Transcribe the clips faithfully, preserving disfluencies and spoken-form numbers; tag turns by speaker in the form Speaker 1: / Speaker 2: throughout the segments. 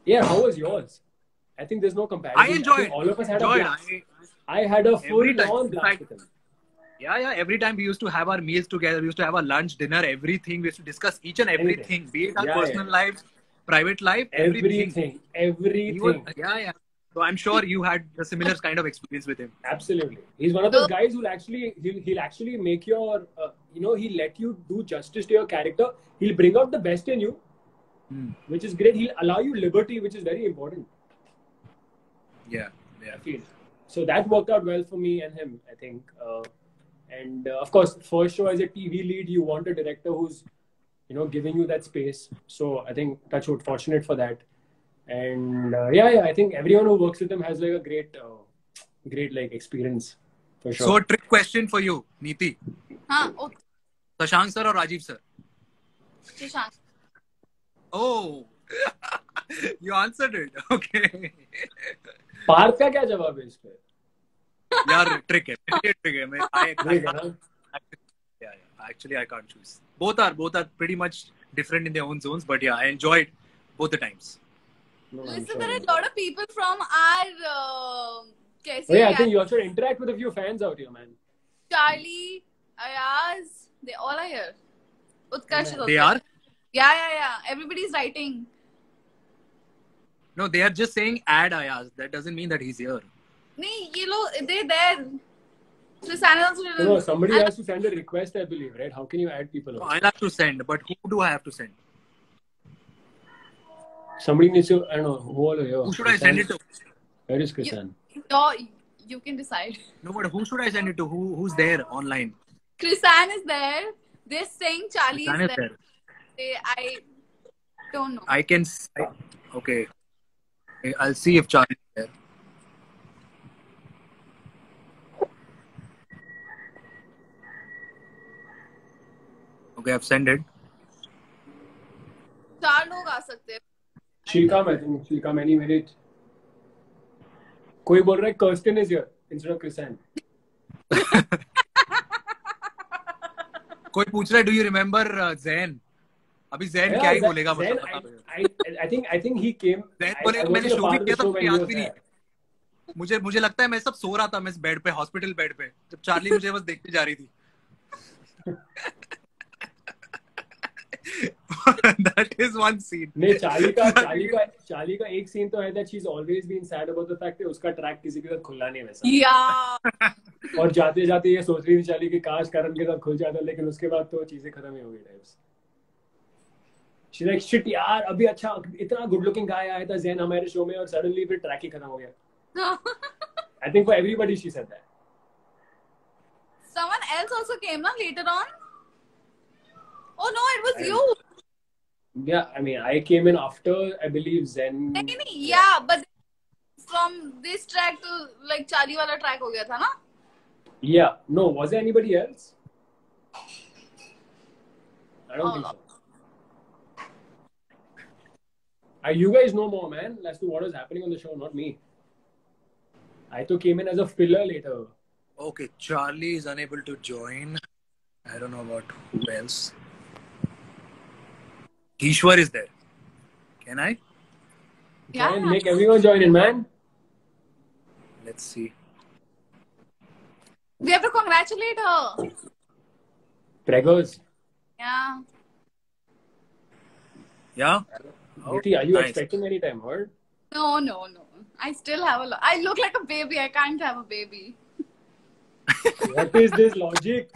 Speaker 1: Yeah, how was yours? I think there's no comparison.
Speaker 2: I enjoyed.
Speaker 1: I think all of us had
Speaker 2: enjoyed.
Speaker 1: a blast.
Speaker 2: I,
Speaker 1: I had a full
Speaker 2: Every time.
Speaker 1: on
Speaker 2: In
Speaker 1: blast
Speaker 2: fact,
Speaker 1: with him.
Speaker 2: yeah, yeah. Every time we used to have our meals together, we used to have our lunch, dinner, everything. We used to discuss each and
Speaker 1: Anything.
Speaker 2: everything, be it our
Speaker 1: Yeah,
Speaker 2: personal
Speaker 1: yeah.
Speaker 2: life, private life, everything.
Speaker 1: Everything.
Speaker 2: He was,
Speaker 1: Everything.
Speaker 2: yeah, yeah. So I'm sure you had a similar kind of experience with him.
Speaker 1: Absolutely. He's one of those guys who'll actually he'll, he'll actually make your uh, you know he'll let you do justice to your character. He'll bring out the best in you,
Speaker 2: Hmm.
Speaker 1: which is great. He'll allow you liberty, which is very important.
Speaker 2: Yeah, yeah.
Speaker 1: I feel. So that worked out well for me and him, I think. Uh, and uh, of course, first show as a T V lead, you want a director who's, you know, giving you that space. So I think touch wood, fortunate for that. And uh, yeah, yeah, I think everyone who works with him has like a great, uh, great like experience for sure.
Speaker 2: So a trick question for you, Neeti.
Speaker 3: Huh? Oh,
Speaker 2: Shashank sir or Rajiv sir?
Speaker 3: Shashank.
Speaker 2: Oh, you answered it. Okay.
Speaker 1: Partha का क्या जवाब है इस पे?
Speaker 2: यार trick है, trick है. मैं I, I,
Speaker 1: Trick है ना?
Speaker 2: yeah, yeah. Actually, I can't choose. Both are both are pretty much different in their own zones, but yeah, I enjoyed both the times.
Speaker 1: No, I'm
Speaker 3: Listen,
Speaker 1: sure.
Speaker 3: there are a lot of people from our. Uh, kaise
Speaker 1: Oh, yeah, I
Speaker 3: kya-
Speaker 1: think you also interact with a few fans out here, man.
Speaker 3: Charlie, Ayaz, they all are here. Utkarsh is also
Speaker 2: They are?
Speaker 3: here. Yeah, yeah, yeah. Everybody's writing.
Speaker 2: No, they are just saying add Ayaz. That doesn't mean that he's here.
Speaker 3: Nee, ye lo, they're there. Susanna also
Speaker 1: No,
Speaker 3: didn't.
Speaker 1: no, somebody has to send a request, I believe, right? How can you add people?
Speaker 2: No,
Speaker 1: Also?
Speaker 2: I'll have to send, but who do I have to send?
Speaker 1: Somebody needs to, I don't know, who all are here?
Speaker 2: Who should I send it to?
Speaker 1: Where is Krisan?
Speaker 3: No, you can decide.
Speaker 2: No, but who should I send it to? Who who's there online?
Speaker 3: Krisan is there. They're saying Charlie
Speaker 2: Krisan
Speaker 3: is
Speaker 2: is
Speaker 3: there.
Speaker 2: there.
Speaker 3: They, I don't know.
Speaker 2: I can. s- I- okay. I'll see if Charlie is there. Okay, I've sent it.
Speaker 3: चार लोग आ सकते हैं.
Speaker 1: Shilkam, I think. Shilkam, any minute. कोई बोल रहा है Kirsten is here instead of Krisan.
Speaker 2: कोई पूछ रहा है, do you remember uh, Zain? अभी Zain
Speaker 1: Yeah,
Speaker 2: क्या ही
Speaker 1: Zain-
Speaker 2: बोलेगा
Speaker 1: Zain,
Speaker 2: मतलब बता दो.
Speaker 1: I, I, I think I think he came.
Speaker 2: Zain
Speaker 1: I- I
Speaker 2: बोलेगा मैंने
Speaker 1: wasn't a
Speaker 2: शो भी
Speaker 1: part of the
Speaker 2: किया था,
Speaker 1: show
Speaker 2: मुझे
Speaker 1: when he
Speaker 2: याद
Speaker 1: was
Speaker 2: भी नहीं.
Speaker 1: there.
Speaker 2: मुझे मुझे लगता है मैं सब सो रहा था, मैं इस बेड पे, हॉस्पिटल बेड पे, जब चार्ली मुझे बस देखती जा रही थी. That is one scene.
Speaker 1: नहीं चार्ली का चार्ली का चार्ली का एक सीन तो है that she's always been sad about the fact कि उसका ट्रैक किसी के साथ खुला नहीं वैसा.
Speaker 3: Yeah.
Speaker 1: और जाते जाते ये सोच रही थी चार्ली कि काश करण के साथ खुल जाता, लेकिन उसके बाद तो चीजें खत्म ही हो गई टाइप्स. She's like shit यार, अभी अच्छा इतना गुड लुकिंग गाय आया था जैन हमारे शो में और सडनली फिर ट्रैक ही खत्म हो गया. I think for everybody she said that.
Speaker 3: Someone else also came na later on. Oh no, it was
Speaker 1: I-
Speaker 3: you.
Speaker 1: Yeah, I mean I came in after I believe Zen.
Speaker 3: नहीं नहीं, yeah, but from this track to like Charlie वाला track हो गया था ना?
Speaker 1: Yeah, no, was there anybody else? I don't
Speaker 3: Oh.
Speaker 1: think so. Uh, you guys know more, man, as to what was happening on the show, not me. I too came in as a filler later.
Speaker 2: Okay, Charlie is unable to join. I don't know about who else. Ishwar is there. Can I?
Speaker 3: Yeah.
Speaker 1: Try and make everyone join in, man.
Speaker 2: Let's see.
Speaker 3: We have to congratulate her.
Speaker 1: Preggers.
Speaker 3: Yeah.
Speaker 2: Yeah?
Speaker 1: Niti, are you
Speaker 2: nice.
Speaker 1: expecting any time, or?
Speaker 3: No, no, no. I still have a lot. I look like a baby. I can't have a baby.
Speaker 1: What is this logic?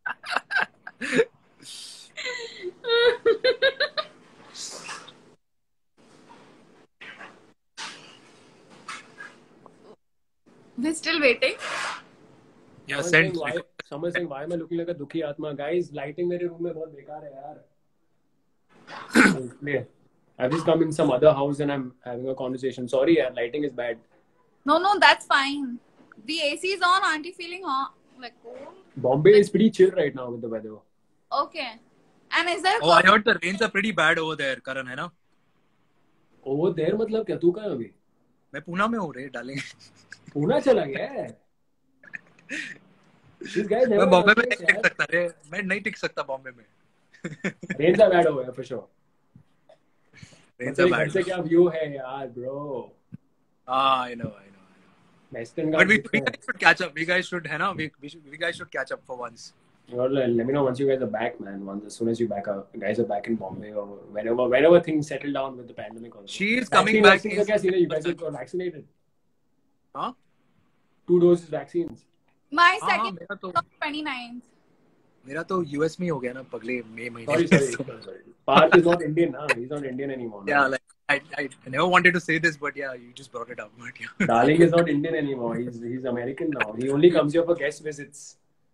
Speaker 3: We're still waiting.
Speaker 2: Yeah,
Speaker 1: Someone
Speaker 2: send.
Speaker 1: saying, why, someone saying, why am I looking like a dukhi atma? Guys, lighting मेरे room में बहुत बेकार है यार. Isliye. I've just come in some other house and I'm having a conversation. Sorry, yaar, lighting is bad.
Speaker 3: No, no, that's fine. The A C is on. Aren't you feeling hot? Like, oh.
Speaker 1: Bombay is pretty chill right now with the weather.
Speaker 3: Okay. And is there a
Speaker 2: Oh, I heard the rains are pretty bad over there, Karan, है ना?
Speaker 1: Over there मतलब क्या? तू कहाँ है अभी?
Speaker 2: मैं पूना में हूँ रे, डालेंगे.
Speaker 1: पूना चला गया है? This guy
Speaker 2: मैं
Speaker 1: never
Speaker 2: बॉम्बे में
Speaker 1: answers,
Speaker 2: नहीं टिक
Speaker 1: यार.
Speaker 2: सकता रे, मैं नहीं टिक सकता बॉम्बे में.
Speaker 1: Rains are bad over here for sure.
Speaker 2: Rains
Speaker 1: तेरे
Speaker 2: are
Speaker 1: घर
Speaker 2: bad.
Speaker 1: से क्या व्यू है यार bro?
Speaker 2: Ah, I know, I know, I know.
Speaker 1: Western
Speaker 2: But we,
Speaker 1: Ghats
Speaker 2: we
Speaker 1: दिखते हैं.
Speaker 2: guys should catch up. We guys should, है ना? We, we, should, we guys should catch up for once.
Speaker 1: Well, let me know once you guys are back, man. Once as soon as you back up, guys are back in Bombay or whenever, whenever things settle down with the pandemic also.
Speaker 2: She is coming
Speaker 1: Vaccine,
Speaker 2: back.
Speaker 1: vaccines का क्या scene है? You guys got vaccinated?
Speaker 2: Huh?
Speaker 1: Two doses vaccines.
Speaker 3: My
Speaker 2: हाँ, हाँ,
Speaker 3: second
Speaker 2: मेरा तो
Speaker 3: twenty-ninth.
Speaker 2: मेरा तो US में ही हो गया ना पगले मई महीने
Speaker 1: Sorry,
Speaker 2: में,
Speaker 1: sorry,
Speaker 2: so-
Speaker 1: sorry, sorry. Parth is not Indian now. He's not Indian anymore.
Speaker 2: yeah,
Speaker 1: now.
Speaker 2: like I, I I never wanted to say this, but yeah, you just brought it up. But yeah.
Speaker 1: Darling is not Indian anymore. He's he's American now. He only comes here for guest visits.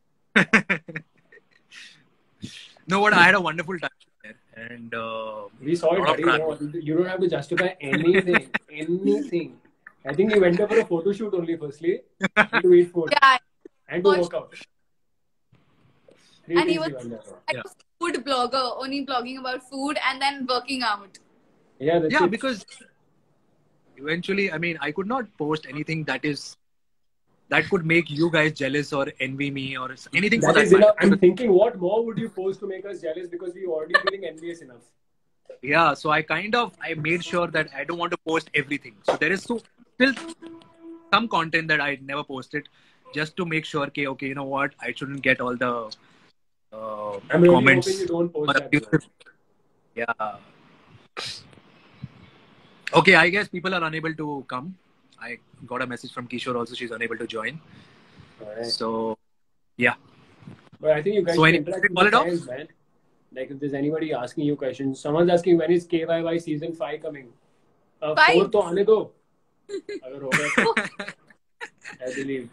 Speaker 2: No, but I had a wonderful time there, and uh,
Speaker 1: We saw it,
Speaker 2: lot of
Speaker 1: buddy.
Speaker 2: travel.
Speaker 1: No, you don't have to justify anything. anything. I think you went there for a photo shoot only, firstly, and to eat food,
Speaker 3: Yeah.
Speaker 1: and to
Speaker 3: Watch-
Speaker 1: work out. Three
Speaker 3: And he
Speaker 1: things
Speaker 3: was-
Speaker 1: you went there for.
Speaker 3: I
Speaker 2: Yeah.
Speaker 3: was a food blogger, only blogging about food and then working out.
Speaker 1: Yeah, that's
Speaker 2: Yeah,
Speaker 1: it.
Speaker 2: because eventually, I mean, I could not post anything that is that could make you guys jealous or envy me or anything for
Speaker 1: That
Speaker 2: that
Speaker 1: is enough.
Speaker 2: matter.
Speaker 1: I'm thinking, what more would you post to make us jealous? Because we already feeling envious enough.
Speaker 2: Yeah, so I kind of I made sure that I don't want to post everything. So there is so, still some content that I never posted, just to make sure, okay, okay, you know what, I shouldn't get all the uh,
Speaker 1: I'm really
Speaker 2: comments.
Speaker 1: hoping you don't post
Speaker 2: or
Speaker 1: that. Bro.
Speaker 2: abusive- Yeah. Okay, I guess people are unable to come. I got a message from Kishore also. She's unable to join.
Speaker 1: Alright.
Speaker 2: So, yeah.
Speaker 1: But I think you guys
Speaker 2: So
Speaker 1: should
Speaker 2: any-
Speaker 1: interact with
Speaker 2: call
Speaker 1: the
Speaker 2: it off?
Speaker 1: fans, man. Like if there's anybody asking you questions, someone's asking when is K Y Y season five coming? Uh,
Speaker 3: Five?
Speaker 1: four तो आने दो. अगर हो गया तो, I believe.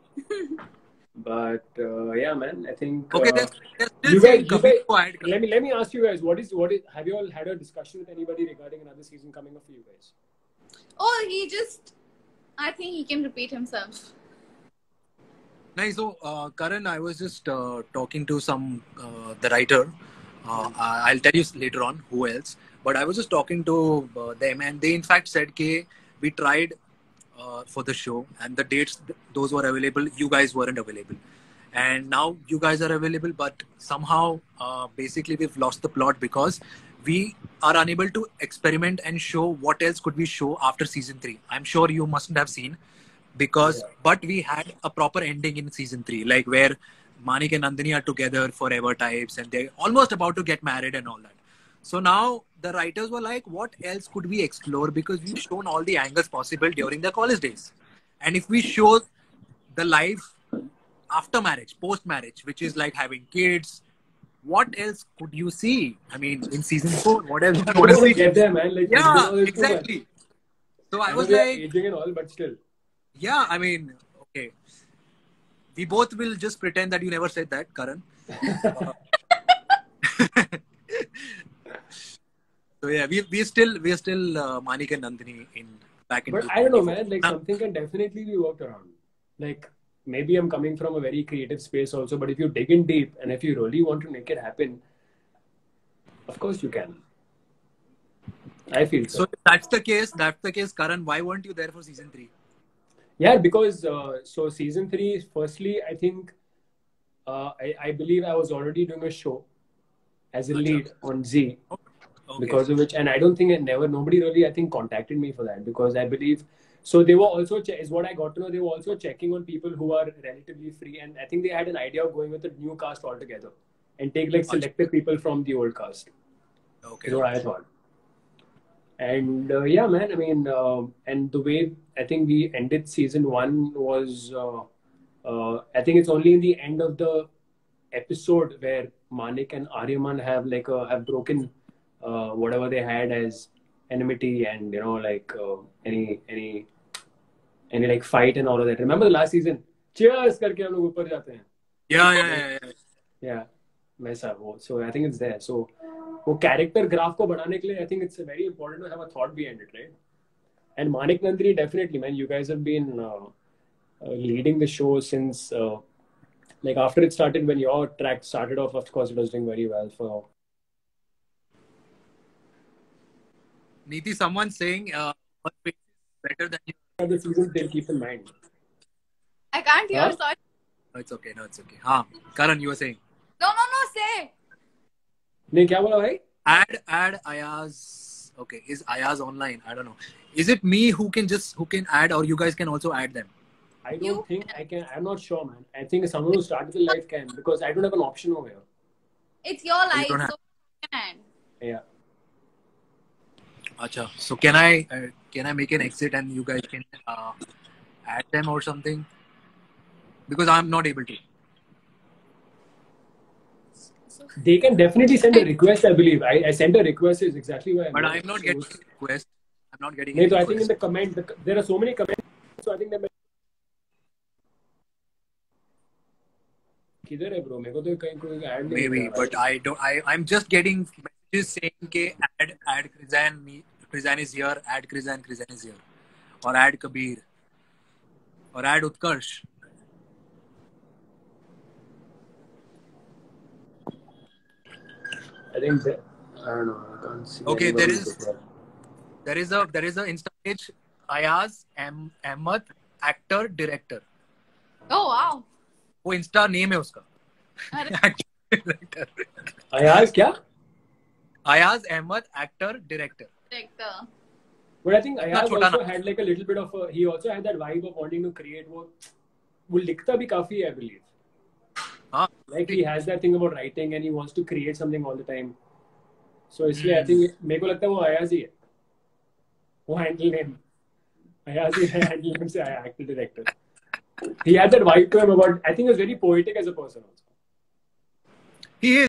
Speaker 1: But uh, yeah, man, I think.
Speaker 2: Okay,
Speaker 1: uh,
Speaker 2: there's, there's still
Speaker 1: you
Speaker 2: saying
Speaker 1: guys, you
Speaker 2: coming
Speaker 1: guys,
Speaker 2: to add-
Speaker 1: let me let me ask you guys, what is what is? Have you all had a discussion with anybody regarding another season coming up for you guys?
Speaker 3: Oh, he just, I think he can repeat himself.
Speaker 2: Nice. So, uh, Karan, I was just uh, talking to some uh, the writer. Uh, I'll tell you later on who else. But I was just talking to uh, them, and they in fact said, "K, we tried uh, for the show, and the dates those were available. You guys weren't available, and now you guys are available. But somehow, uh, basically, we've lost the plot because we are unable to experiment and show what else could we show after season three. I'm sure you mustn't have seen." Because
Speaker 1: Yeah.
Speaker 2: but we had a proper ending in season three, like where Manik and Nandini are together forever types, and they're almost about to get married and all that. So now the writers were like, what else could we explore? Because we've shown all the angles possible during their college days. And if we show the life after marriage, post marriage, which is like having kids, what else could you see? I mean, in season four, what else do you
Speaker 1: I
Speaker 2: want to
Speaker 1: want to
Speaker 2: see?
Speaker 1: get there, man. Like,
Speaker 2: Yeah,
Speaker 1: you know, it's too much.
Speaker 2: exactly. So I
Speaker 1: I
Speaker 2: was
Speaker 1: know we are
Speaker 2: like,
Speaker 1: aging and all, but still.
Speaker 2: yeah, I mean, okay. We both will just pretend that you never said that, Karan. So yeah, we we still we are still uh, Manik and Nandini in back in.
Speaker 1: But I don't know, man. Like something can definitely be worked around. Like maybe I'm coming from a very creative space also, but if you dig in deep and if you really want to make it happen, of course you can. I feel so.
Speaker 2: So if that's the case. That's the case, Karan. Why weren't you there for season three?
Speaker 1: Yeah, because uh, so season three, firstly, I think uh, I, I believe I was already doing a show as a lead on Z.
Speaker 2: Okay.
Speaker 1: Because of which, and I don't think it never, nobody really, I think, contacted me for that because I believe, so they were also, che- is what I got to know, they were also checking on people who are relatively free, and I think they had an idea of going with a new cast altogether and take like selected people from the old cast,
Speaker 2: Okay.
Speaker 1: is what I thought. And uh, yeah, man, I mean, uh, and the way I think we ended season one was, uh, uh, I think it's only in the end of the episode where Manik and Aryaman have like, uh, have broken Uh, whatever they had as enmity and you know like uh, any any any like fight and all of that. Remember the last season? Cheers करके हम लोग ऊपर जाते हैं.
Speaker 2: Yeah, yeah, yeah, yeah.
Speaker 1: Yeah, वैसा वो. So I think it's there. So वो character graph को बढ़ाने के लिए I think it's very important to have a thought behind it, right? And Manik Nandini definitely, man. You guys have been uh, uh, leading the show since uh, like after it started. When your track started off, of course, it was doing very well for.
Speaker 2: Neeti, someone saying uh, her face is better than you.
Speaker 1: The seasons they'll keep in mind.
Speaker 3: I can't hear,
Speaker 1: Huh?
Speaker 3: sorry.
Speaker 2: No, it's okay. No, it's okay. हाँ, Karan, you were saying.
Speaker 3: No, no, no, say.
Speaker 1: नहीं क्या बोला भाई?
Speaker 2: Add, add Ayaz Okay, is Ayaz online? I don't know. Is it me who can just who can add, or you guys can also add them?
Speaker 1: I don't
Speaker 3: You
Speaker 1: think I can. I'm not sure, man. I think someone who started the live can, because I don't have an option over here.
Speaker 3: it's your
Speaker 2: Oh, you
Speaker 3: life,
Speaker 2: don't have.
Speaker 3: so you can.
Speaker 1: Yeah.
Speaker 2: Acha. So can I uh, can I make an exit and you guys can uh, add them or something? Because I'm not able to.
Speaker 3: So,
Speaker 1: They can definitely send a request, I believe. I, I sent a request, is exactly why I'm
Speaker 2: But
Speaker 1: here.
Speaker 2: I'm not
Speaker 1: So,
Speaker 2: getting any request. I'm not getting
Speaker 1: नहीं
Speaker 2: any
Speaker 1: तो I think in
Speaker 2: request.
Speaker 1: the comment, the, there are so many comments, so I think that किधर है bro? मेरे को तो कहीं कोई add नहीं
Speaker 2: Maybe,
Speaker 1: दिख रहा
Speaker 2: but I don't. I I'm just getting messages saying कि add add Krizan, Krizan is here, add Krizan, Krizan is here, or add Kabir, or add Utkarsh.
Speaker 1: I think that, I don't know. I can't see
Speaker 2: Okay, there
Speaker 1: anybody
Speaker 2: is
Speaker 1: there.
Speaker 2: there is a there is a Insta page, Ayaz M Ahmed, actor director.
Speaker 3: oh wow.
Speaker 2: वो Insta name है उसका.
Speaker 3: अरे
Speaker 2: Actor director.
Speaker 1: Ayaz क्या?
Speaker 2: Ayaz Ahmed, actor director.
Speaker 3: director.
Speaker 1: But I think
Speaker 2: इतना
Speaker 1: Ayaz
Speaker 2: छोटा
Speaker 1: also
Speaker 2: नाम.
Speaker 1: had like a little bit of a, he also had that vibe of wanting to create वो वो लिखता भी काफी है, I believe.
Speaker 2: हाँ.
Speaker 1: Like he has that thing about writing and he wants to create something all the time. So इसलिए I think मेरे को लगता है वो Ayaz ही है. वो handle name Ayaz ही है, handle name से आया actor director. He had that vibe to him about, I think he was very poetic as a person also.
Speaker 2: He is.